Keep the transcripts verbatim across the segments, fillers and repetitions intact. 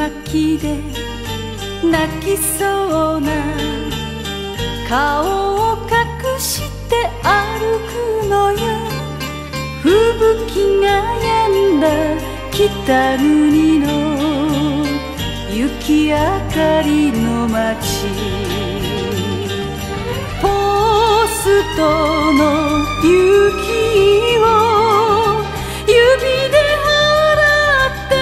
巻きで泣きそうな顔を隠して歩くのよ。吹雪が止んだ北国の雪明かりの街、ポストの雪を指で払って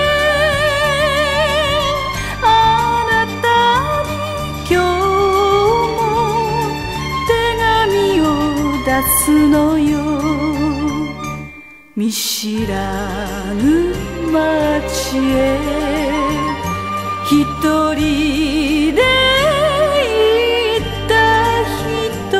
あなたに今日も手紙を出すのよ。見知らぬ街へ一人で行った人、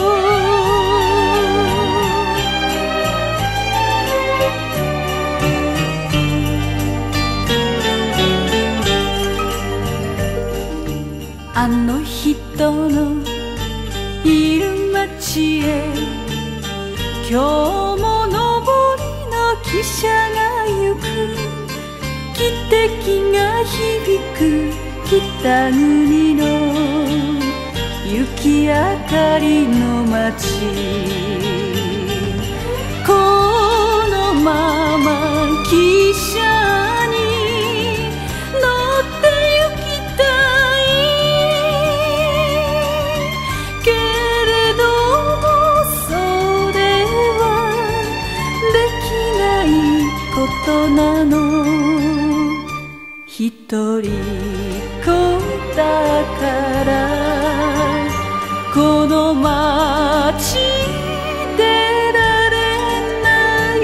あの人のいる街へ今日も上りの汽車が行く。汽笛が響く北国の雪明かりの街、このまま汽車に乗って行きたいけれども、それはできないことなの。一人子だからこの街出られない。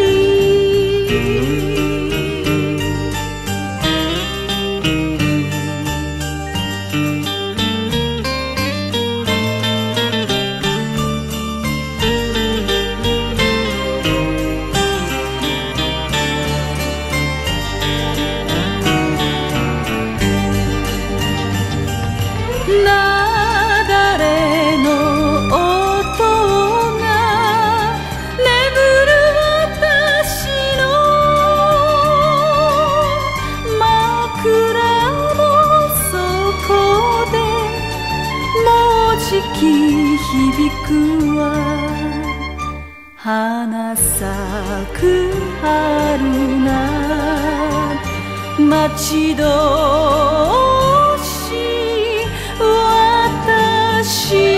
雪崩の音が眠る私の枕の底でもうじき響くわ。花咲く春な待ち遠し私